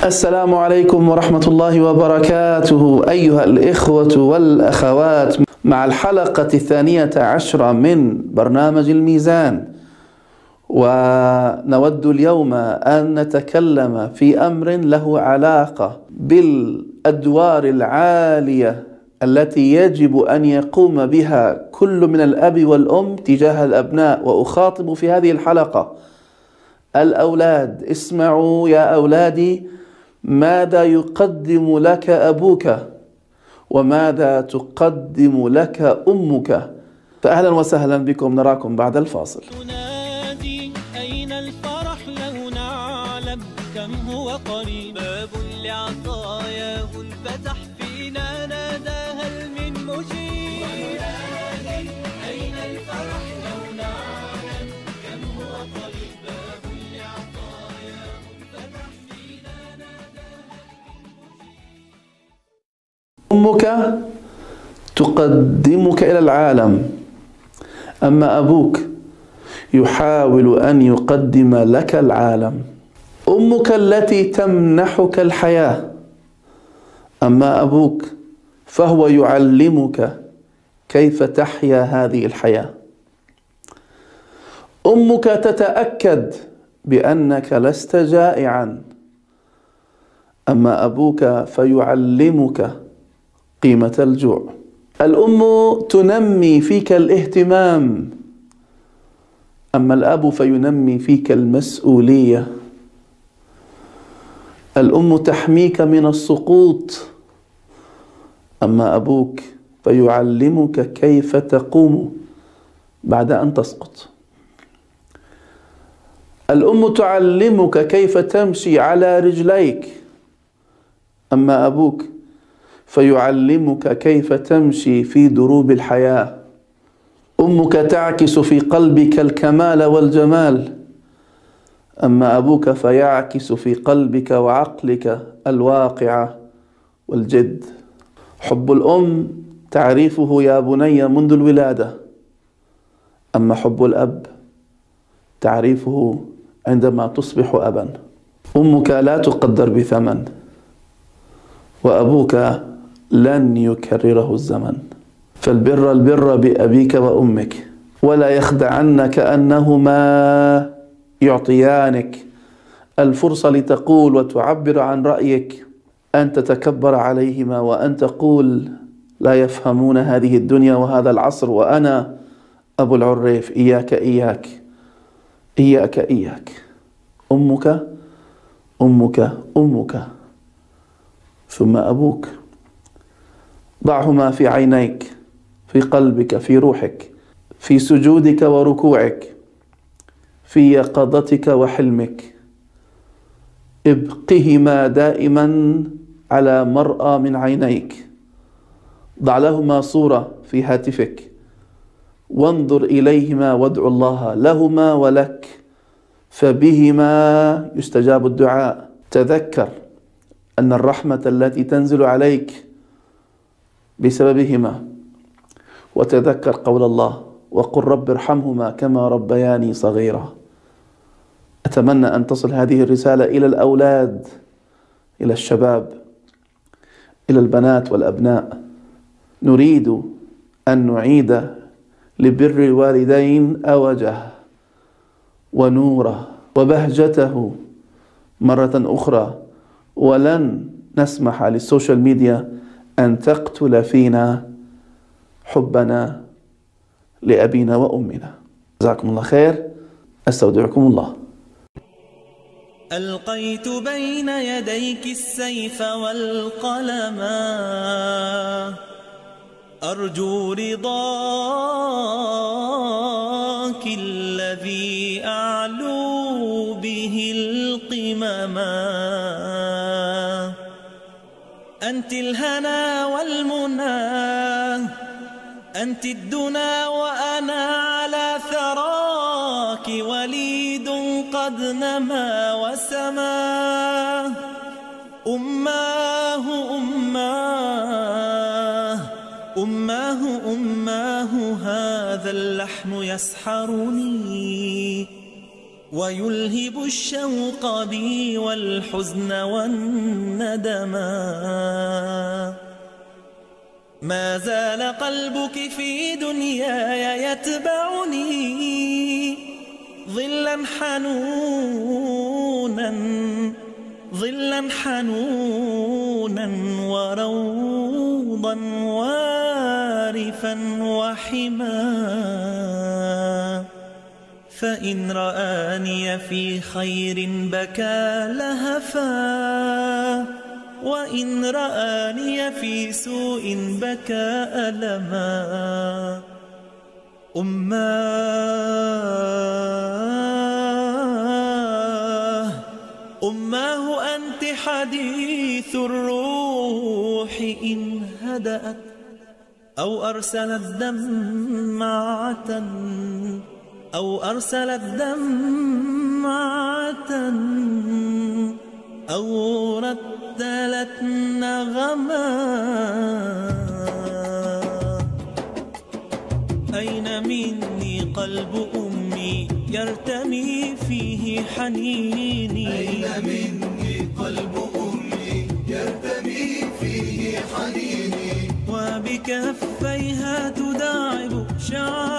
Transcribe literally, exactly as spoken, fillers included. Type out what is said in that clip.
السلام عليكم ورحمة الله وبركاته أيها الإخوة والأخوات، مع الحلقة الثانية عشرة من برنامج الميزان. ونود اليوم أن نتكلم في أمر له علاقة بالأدوار العالية التي يجب أن يقوم بها كل من الأب والأم تجاه الأبناء. وأخاطب في هذه الحلقة الأولاد. اسمعوا يا أولادي، ماذا يقدم لك أبوك وماذا تقدم لك أمك؟ فأهلا وسهلا بكم، نراكم بعد الفاصل. تنادي أين الفرح لو نعلم كم هو قريب، باب لعطاياه انفتح فينا نادى هل من مجيب. وننادي أين الفرح لو نعلم كم هو قريب، باب لعطاياه انفتح فينا نادى هل من مجيب. أمك تقدمك إلى العالم، أما أبوك يحاول أن يقدم لك العالم. أمك التي تمنحك الحياة، أما أبوك فهو يعلمك كيف تحيا هذه الحياة. أمك تتأكد بأنك لست جائعا، أما أبوك فيعلمك قيمة الجوع. الأم تنمي فيك الاهتمام، أما الأب فينمي فيك المسؤولية. الأم تحميك من السقوط، أما أبوك فيعلمك كيف تقوم بعد أن تسقط. الأم تعلمك كيف تمشي على رجليك، أما أبوك فيعلمك كيف تمشي في دروب الحياة. أمك تعكس في قلبك الكمال والجمال، أما أبوك فيعكس في قلبك وعقلك الواقع والجد. حب الأم تعريفه يا بني منذ الولادة، أما حب الأب تعريفه عندما تصبح أبا. أمك لا تقدر بثمن، وأبوك لن يكرره الزمن. فالبر البر بأبيك وأمك، ولا يخدعنك أنهما يعطيانك الفرصة لتقول وتعبر عن رأيك، أن تتكبر عليهما وأن تقول لا يفهمون هذه الدنيا وهذا العصر، وأنا أبو العريف. إياك إياك إياك إياك. أمك أمك أمك ثم أبوك. ضعهما في عينيك، في قلبك، في روحك، في سجودك وركوعك، في يقظتك وحلمك. ابقهما دائما على مرأى من عينيك. ضع لهما صورة في هاتفك، وانظر إليهما وادعو الله لهما ولك، فبهما يستجاب الدعاء. تذكر أن الرحمة التي تنزل عليك بسببهما، وتذكر قول الله وقل رب ارحمهما كما ربياني صغيرا. أتمنى أن تصل هذه الرسالة إلى الأولاد، إلى الشباب، إلى البنات والأبناء. نريد أن نعيد لبر الوالدين أوجه ونوره وبهجته مرة أخرى، ولن نسمح للسوشيال ميديا أن تقتل فينا حبنا لأبينا وأمنا. جزاكم الله خير، أستودعكم الله. ألقيت بين يديك السيف والقلم، أرجو رضاك الذي أعلو به القمم. أنت الهنا والمنى، أنت الدنا وأنا على ثراك وليد قد نما وسما. أماه أماه أماه أماه هذا اللحم يسحرني، ويلهب الشوق بي والحزن والندما. ما زال قلبك في دنياي يتبعني ظلا حنونا ظلا حنونا وروضا وارفا وحما. فإن رآني في خير بكى لهفا وإن رآني في سوء بكى ألما. أماه أماه أنت حديث الروح إن هدأت أو أرسلت دمعة أو أرسلت دمعة أو رتلت نغما. أين مني قلب أمي يرتمي فيه حنيني. أين مني قلب أمي يرتمي فيه حنيني. وبكفيها تداعب شعري